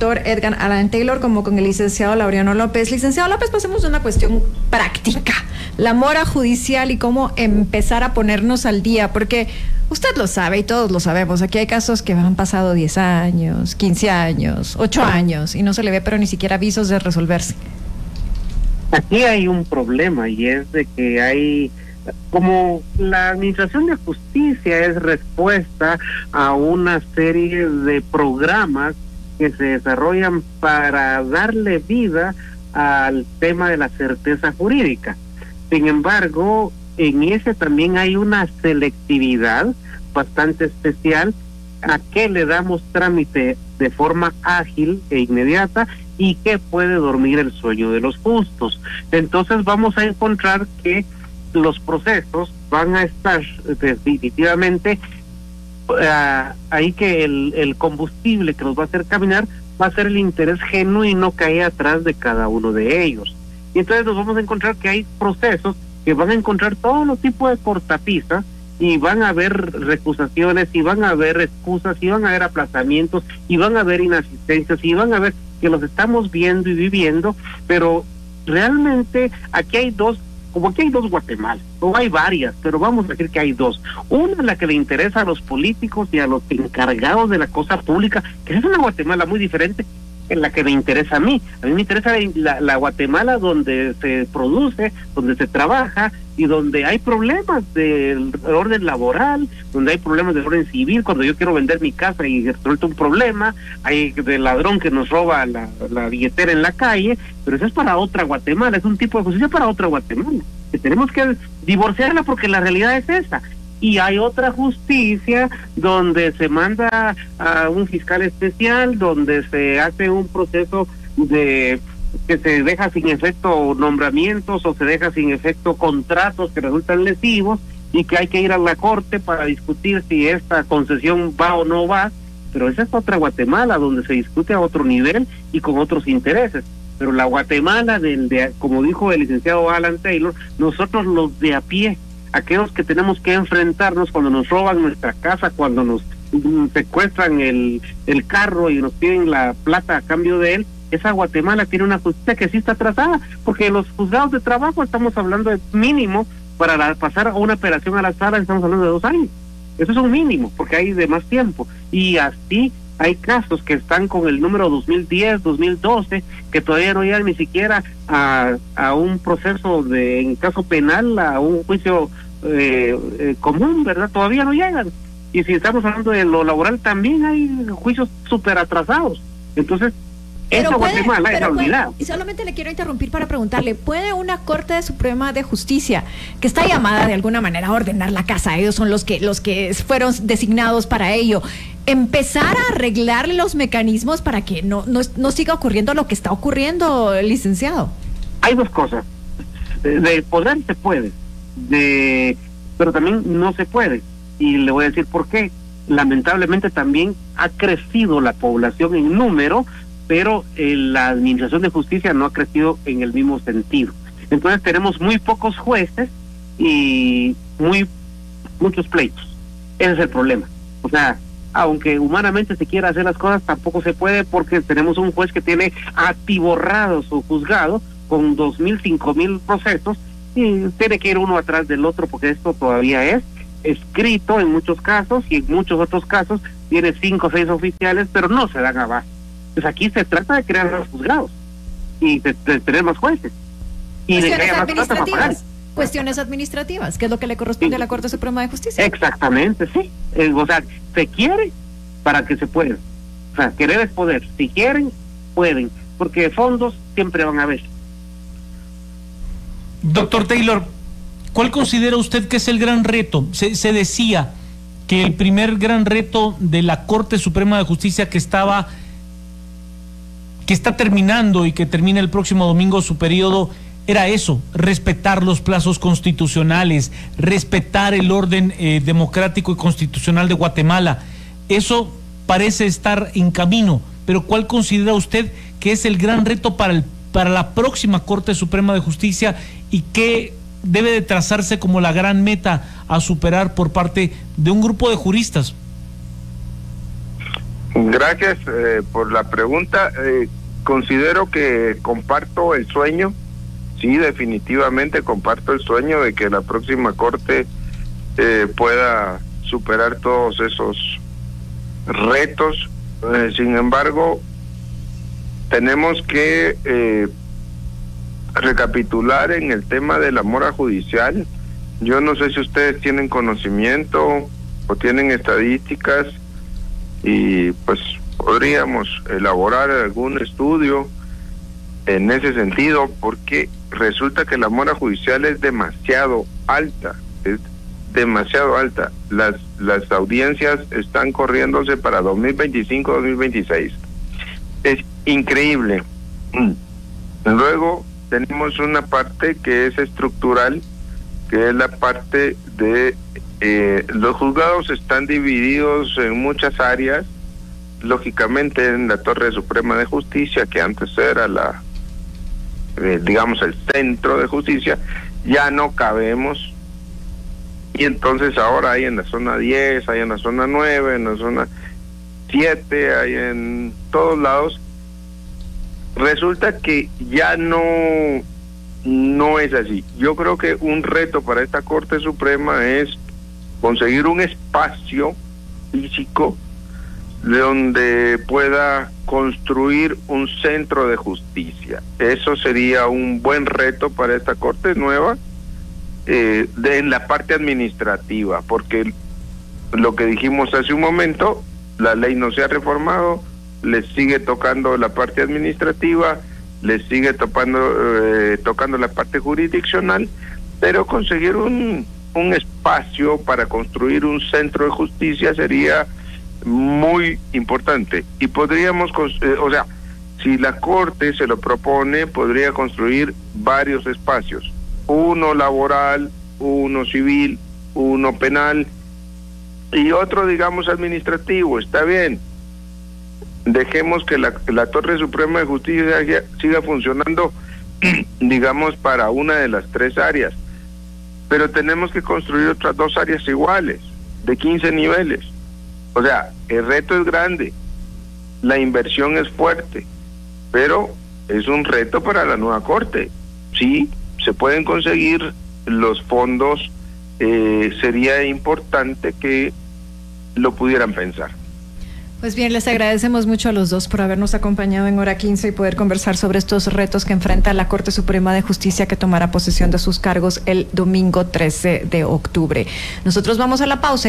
doctor Edgar Allan Taylor como con el licenciado Laureano López. Licenciado López, pasemos de una cuestión práctica, la mora judicial y cómo empezar a ponernos al día, porque usted lo sabe y todos lo sabemos, aquí hay casos que han pasado 10 años, 15 años, 8 años y no se le ve pero ni siquiera avisos de resolverse. Aquí hay un problema y es de que hay, como la Administración de Justicia es respuesta a una serie de programas que se desarrollan para darle vida al tema de la certeza jurídica. Sin embargo, en ese también hay una selectividad bastante especial a qué le damos trámite de forma ágil e inmediata y que puede dormir el sueño de los justos. Entonces vamos a encontrar que los procesos van a estar definitivamente ahí, que el combustible que nos va a hacer caminar va a ser el interés genuino que hay atrás de cada uno de ellos. Y entonces nos vamos a encontrar que hay procesos que van a encontrar todos los tipos de cortapisas y van a haber recusaciones y van a haber excusas y van a haber aplazamientos y van a haber inasistencias y van a haber que los estamos viendo y viviendo, pero realmente aquí hay dos Guatemala, o hay varias, pero vamos a decir que hay dos. Una es la que le interesa a los políticos y a los encargados de la cosa pública, que es una Guatemala muy diferente en la que me interesa a mí. A mí me interesa la Guatemala donde se produce, donde se trabaja y donde hay problemas del orden laboral, donde hay problemas del orden civil, cuando yo quiero vender mi casa y resulta un problema, hay del ladrón que nos roba la billetera en la calle, pero eso es para otra Guatemala, es un tipo de justicia para otra Guatemala, que tenemos que divorciarla porque la realidad es esa. Y hay otra justicia donde se manda a un fiscal especial, donde se hace un proceso de que se deja sin efecto nombramientos o se deja sin efecto contratos que resultan lesivos y que hay que ir a la corte para discutir si esta concesión va o no va, pero esa es otra Guatemala donde se discute a otro nivel y con otros intereses. Pero la Guatemala como dijo el licenciado Allan Taylor, nosotros los de a pie, aquellos que tenemos que enfrentarnos cuando nos roban nuestra casa, cuando nos secuestran el carro y nos piden la plata a cambio de él, esa Guatemala tiene una justicia que sí está atrasada, porque los juzgados de trabajo estamos hablando de mínimo, para pasar a una operación a la sala estamos hablando de 2 años. Eso es un mínimo, porque hay de más tiempo. Y así hay casos que están con el número 2010, 2012, que todavía no llegan ni siquiera a un proceso en caso penal, a un juicio común, ¿verdad? Todavía no llegan. Y si estamos hablando de lo laboral, también hay juicios súper atrasados. Entonces, esa Guatemala es olvidada. Y solamente le quiero interrumpir para preguntarle, ¿puede una Corte Suprema de Justicia, que está llamada de alguna manera a ordenar la casa, ellos son los que fueron designados para ello, empezar a arreglar los mecanismos para que no siga ocurriendo lo que está ocurriendo, licenciado? Hay dos cosas. De poder se puede, pero también no se puede. Y le voy a decir por qué. Lamentablemente también ha crecido la población en número, pero la Administración de Justicia no ha crecido en el mismo sentido. Entonces tenemos muy pocos jueces y muchos pleitos. Ese es el problema. O sea, aunque humanamente se quiera hacer las cosas, tampoco se puede, porque tenemos un juez que tiene atiborrado su juzgado con 2,000, 5,000 procesos y tiene que ir uno atrás del otro, porque esto todavía es escrito en muchos casos y en muchos otros casos tiene 5 o 6 oficiales, pero no se dan abasto. Pues aquí se trata de crear los juzgados y de tener más jueces y de que haya más plata para pagar. Cuestiones administrativas, que es lo que le corresponde a la Corte Suprema de Justicia. Exactamente, sí. O sea, se quiere para que se pueda. O sea, querer es poder. Si quieren, pueden, porque fondos siempre van a haber. Doctor Taylor, ¿cuál considera usted que es el gran reto? Se decía que el primer gran reto de la Corte Suprema de Justicia que está terminando y que termina el próximo domingo su periodo era eso, respetar los plazos constitucionales, respetar el orden democrático y constitucional de Guatemala. Eso parece estar en camino, pero ¿cuál considera usted que es el gran reto para la próxima Corte Suprema de Justicia y qué debe de trazarse como la gran meta a superar por parte de un grupo de juristas? Gracias por la pregunta. Considero que comparto el sueño, sí, definitivamente comparto el sueño de que la próxima Corte pueda superar todos esos retos. Sin embargo, tenemos que recapitular en el tema de la mora judicial. Yo no sé si ustedes tienen conocimiento o tienen estadísticas, y pues podríamos elaborar algún estudio en ese sentido, porque resulta que la mora judicial es demasiado alta, es demasiado alta. Las audiencias están corriéndose para 2025-2026. Es increíble. Luego tenemos una parte que es estructural, que es la parte de los juzgados están divididos en muchas áreas. Lógicamente en la Torre Suprema de Justicia, que antes era digamos el centro de justicia, ya no cabemos, y entonces ahora hay en la zona 10, hay en la zona 9, en la zona 7, hay en todos lados. Resulta que ya no es así. Yo creo que un reto para esta Corte Suprema es conseguir un espacio físico donde pueda construir un centro de justicia. Eso sería un buen reto para esta Corte nueva, en la parte administrativa, porque lo que dijimos hace un momento, la ley no se ha reformado, les sigue tocando la parte administrativa, les sigue tocando la parte jurisdiccional, pero conseguir un espacio para construir un centro de justicia sería muy importante. Y podríamos, si la Corte se lo propone, podría construir varios espacios: uno laboral, uno civil, uno penal y otro, digamos, administrativo. Está bien, dejemos que la Torre Suprema de Justicia siga funcionando, digamos, para una de las tres áreas, pero tenemos que construir otras dos áreas iguales, de 15 niveles. O sea, el reto es grande, la inversión es fuerte, pero es un reto para la nueva Corte. Sí, se pueden conseguir los fondos, sería importante que lo pudieran pensar. Pues bien, les agradecemos mucho a los dos por habernos acompañado en Hora 15 y poder conversar sobre estos retos que enfrenta la Corte Suprema de Justicia, que tomará posesión de sus cargos el domingo 13 de octubre. Nosotros vamos a la pausa.